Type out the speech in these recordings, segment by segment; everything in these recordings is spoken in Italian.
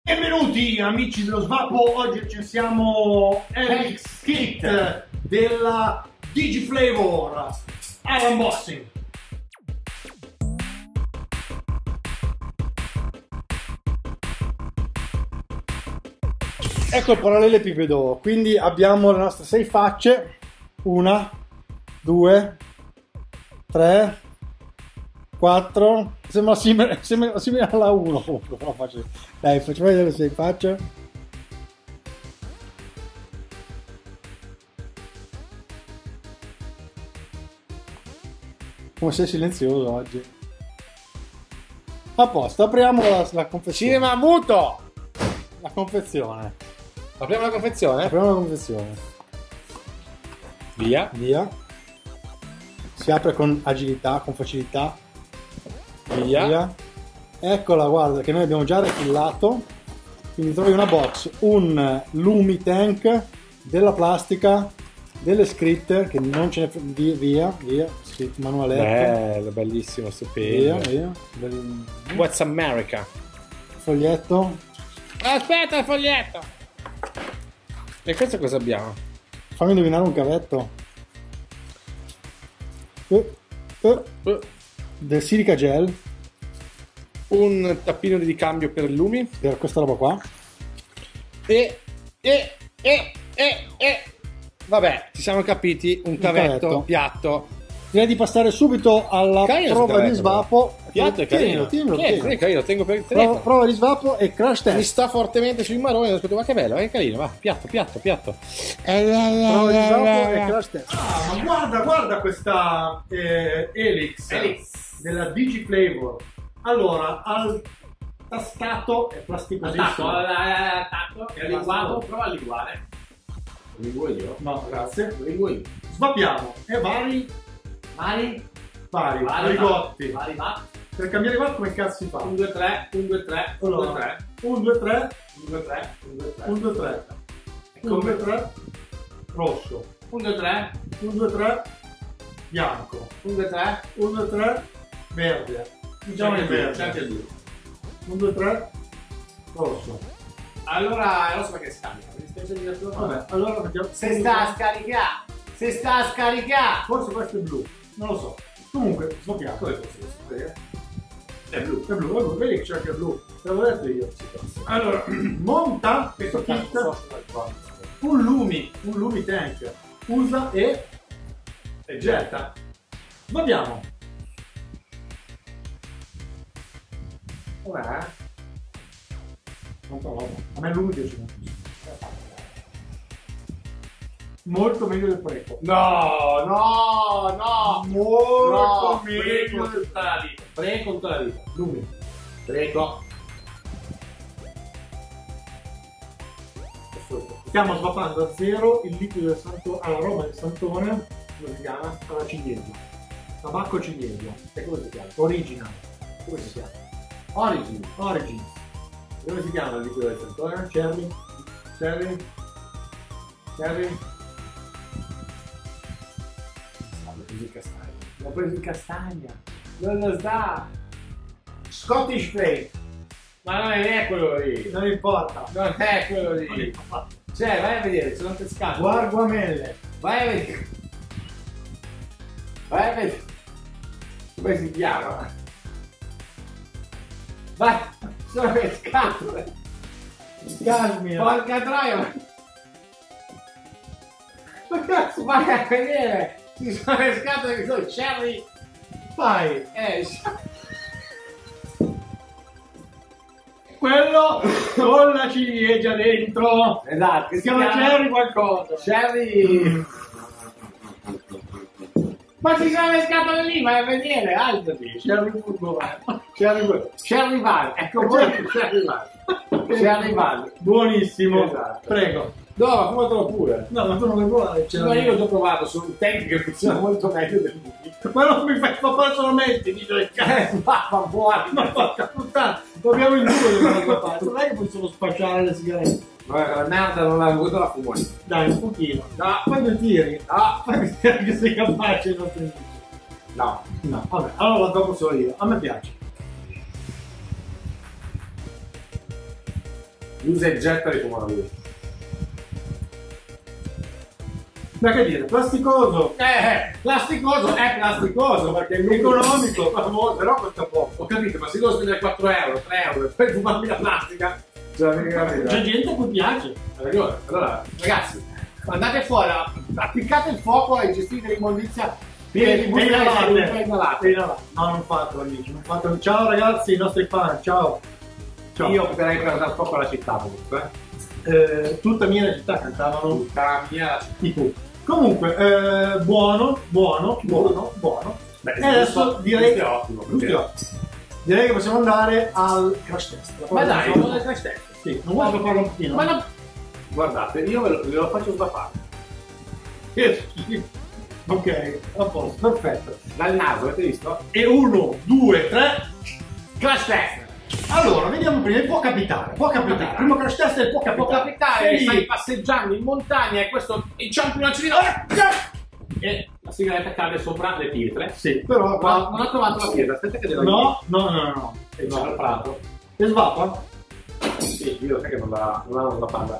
Benvenuti amici dello Svapo, oggi recensiamo Helix Kit della Digiflavor all'unboxing. Ecco il parallelepipedo, quindi abbiamo le nostre 6 facce, 1, 2, 3, 4, sembra simile alla 1 comunque, però facile. Dai, facciamo vedere le 6 facce. Come sei silenzioso oggi. A posto, apriamo la confezione. Cinema muto! La confezione. Apriamo la confezione? Apriamo la confezione. Via. Via. Si apre con agilità, con facilità. Via. Via. Eccola, guarda che noi abbiamo già refillato. Quindi trovi una box, un Lumi Tank, della plastica, delle scritte che non ce ne via, scritto manualetto. Bello, bellissimo, stupendo. Via. What's America? Foglietto. Aspetta il foglietto! E questo cosa abbiamo? Fammi indovinare un cavetto. Del silica gel. Un tappino di ricambio per lumi. Per questa roba qua. E vabbè, ci siamo capiti, un cavetto piatto. Direi di passare subito alla prova di svapo. Piatto è carino. Tienilo. È carino, tengo per il telefono. Prova di svapo e crash test. Mi sta fortemente sui maroni, ho detto, ma che bello, è carino, va, piatto. Prova di svapo e crash test. Ma guarda questa Helix della Digiflavor. Allora, al tastato è plasticosissimo. Attacco, è linguato, prova a linguare. Lo linguo io? No, grazie. Lo linguo io. Svapiamo e vari rigotti. Vari watt. Per cambiare watt come cazzo si fa? 1, 2, 3, 1, 2, 3, 1, 2, 3. 1, 2, 3. 1, 2, 3, 1, 2, 3. 1, 2, 3. 1, 2, 3. Rosso. 1, 2, 3. 1, 2, 3. Bianco. 1, 2, 3. 1, 2, 3. Verde. Diciamo il C'è anche verde. il blu. 1, 2, 3. Rosso. Allora, è rosso perché scarica. Vabbè, allora mettiamo. Se sta a scaricare. Forse questo è blu. Non lo so. Comunque, svapiamo. Come posso sapere? È blu. È blu. Vedi che c'è anche il blu. Te l'avevo detto io. Allora, monta questo kit. Un Lumi Tank. Usa e getta. Svapiamo. Com'è? A me Lumi piace molto. Molto meglio del Preco. No. Molto meglio del tutta la vita. Preco tutta la vita. Lumi. Preco. Stiamo svapando a zero il liquido del santo, alla roba del santone, come si chiama? Alla ciliegia. Tabacco ciliegia. E come si chiama? Original. Come si chiama? Origin. Come si chiama il liquido del santone? Cherry. L'ho preso in castagna. Non lo sa. Scottish Flake. Ma non è quello lì. Non importa. Non è quello Non lì. importa. Cioè, vai a vedere, sono pescato. Guarguamelle. Vai a vedere. Come si chiama? Vai, sono pescato. Calmi. Porca troia. Ma cazzo, vai a vedere. Si sono pescato che sono cherry. Vai. Quello con la ciliegia dentro. Esatto, Si chiama Cherry qualcosa. Cherry. Ma si sono pescato lì, vai a vedere, alzati. Cherry Furgovan. Cherry Van, ecco voi Cherry Van. Cherry Van. Buonissimo. Esatto. Prego. No, fumatelo pure. No, ma tu non le vuoi. No, io l'ho già provato su un tank che funziona molto meglio del mio. Ma non mi fai papà solamente, dice il cazzo. Ma buono. Ma porca puttana, dobbiamo il due dall'altra parte. Non è che possono spacciare le sigarette. Guarda, la merda non l'ha avuto, la fumo io. Dai, un pochino. No. Fai due tiri. No. Fai vedere che sei capace di non prendere. No. No, vabbè, allora la dopo solo io. A me piace. Usa e getta di pomodoro. Ma che dire, plasticoso, Plasticoso è plasticoso perché è economico, famoso, però costa poco. Ho capito, ma se devo spendere 4 euro, 3 euro per fumarmi la plastica, C'è gente a cui piace. hai ragione. Allora, ragazzi, andate fuori, appiccate il fuoco e gestite l'immondizia piena di buste inalate. No, non fatelo amici, non fatelo. Ciao ragazzi, i nostri fan, ciao. Ciao. Io opterei per dar fuoco alla città comunque. Tutta mia la città cantavano Tutta mia tipo. Comunque, buono. Beh, E adesso direi è ottimo. Giusto, Perché... ottimo. Direi che possiamo andare al crash test. Ma dai, non è crash test. Sì, non vuoi farlo un pochino? Ma no. Guardate, io ve lo faccio sbaffare. Ok, a posto, perfetto. Dal naso, avete visto? E 1, 2, 3. Crash test! Allora, vediamo prima, può capitare. Il primo crash test è può Può capitare. capitare, Sì. stai passeggiando in montagna e questo inciampi un accidino e la sigaretta cade sopra le pietre. Sì, però qua... Non ha trovato la pietra, aspetta che devo No. E c'è il prato. E svappa? Sì, io sai che non l'avevo da palla.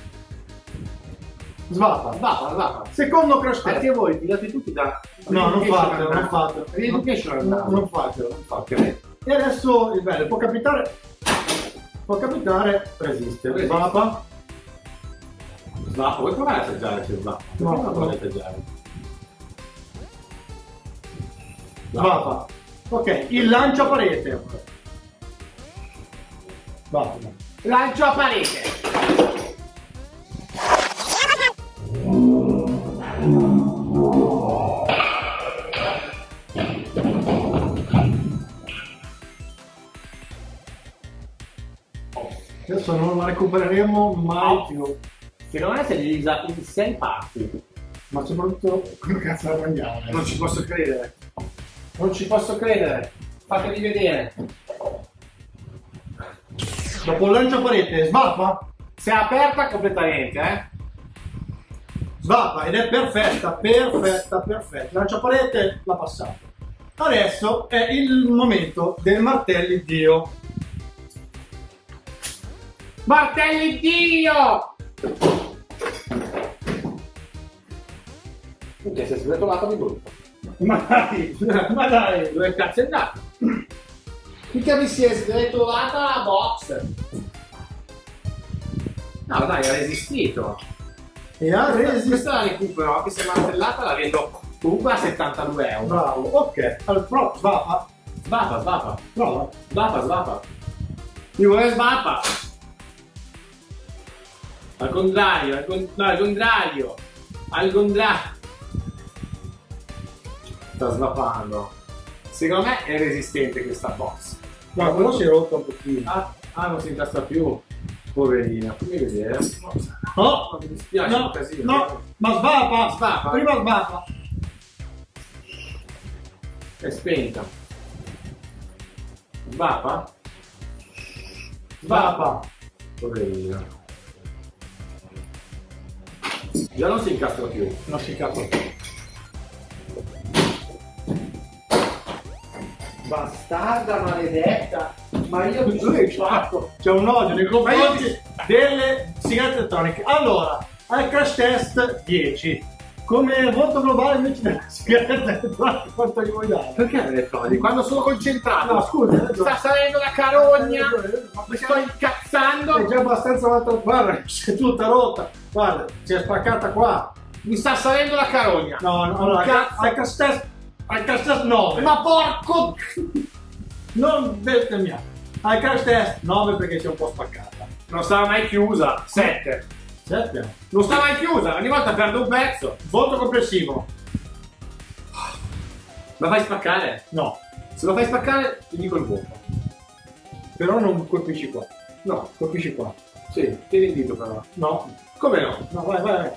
Svappa. Sbappa. Secondo crash test. Perché voi tirate tutti da... No, non fatelo. Education al naso. Non fatelo. Ok. E adesso il bello, può capitare, resiste. Svappa. Vuoi provare a assaggiare se sbappa? No, Perché non no. puoi assaggiare? Svappa. Ok, il lanciaparete. Svappa. Lancio a parete. Adesso non la recupereremo mai più. Secondo me si è divisa in 6 parti. Ma soprattutto come cazzo la mangiamo? Non ci posso credere. Non ci posso credere. Fatemi vedere. Dopo il lanciaparete, svappa? Si è aperta completamente, eh? Svappa ed è perfetta. Il lanciaparete l'ha passato. Adesso è il momento del martelli Dio. Martelli Dio! Che si è trovato di brutto. Ma dai. Dove cazzo è andato? Mica mi si è ritrovata la box. No dai, ha resistito. E ha resistito. Questa la recupero, anche se martellata la vendo comunque a 72 euro. Bravo, ok. Allora, prova, svappa. Svappa. Prova. Svappa. Mi vuole svappa. Al contrario. Sta svappando. Secondo me è resistente questa box. No, però si è rotto un pochino. Non si incastra più. Poverina, fammi vedere. No, mi dispiace un casino. no, ma svappa. Svappa. Prima svappa. È spenta. Svappa. Poverina. Già non si incastra più. Non si capisce. Bastarda maledetta. Ma io mi sono Esatto. C'è un odio nei confronti delle sigarette elettroniche. Allora, al crash test 10. Come voto globale invece delle sigarette elettroniche, quanto gli vuoi dare? Perché elettronici? Quando sono concentrato. No, scusa, Sta salendo la carogna. Mi sto incazzando. è già abbastanza alta. Guarda, c'è tutta rotta. Guarda, si è spaccata qua. Mi sta salendo la carogna. No, allora, Cazzo. al crash test 9. Ma porco. Non bestemmiare. Al crash test 9 perché si è un po' spaccata. Non stava mai chiusa. 7. 7. Non sta mai chiusa. Ogni volta perdo un pezzo. Voto complessivo. La fai spaccare? No. Se lo fai spaccare ti dico il voto. Però non colpisci qua. No. Colpisci qua. Sì, tieni il dito però. No. Come no? No, vai.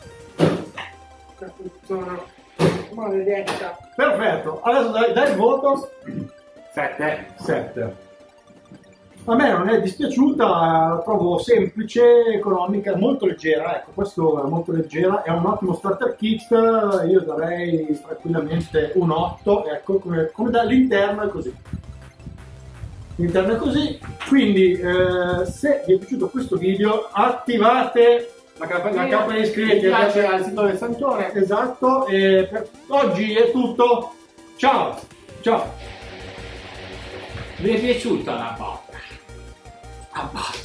Maledetta. Perfetto. Adesso dai il voto. 7. 7. A me non è dispiaciuta, la trovo semplice, economica, molto leggera, ecco, questo è molto leggera, è un ottimo starter kit, io darei tranquillamente un 8, ecco, come dall'interno è così. L'interno è così. Quindi se vi è piaciuto questo video attivate la campanella di iscritti, mi piace al sito del Santore. Esatto, e per oggi è tutto. Ciao, ciao. Vi è piaciuta la botta? Ah,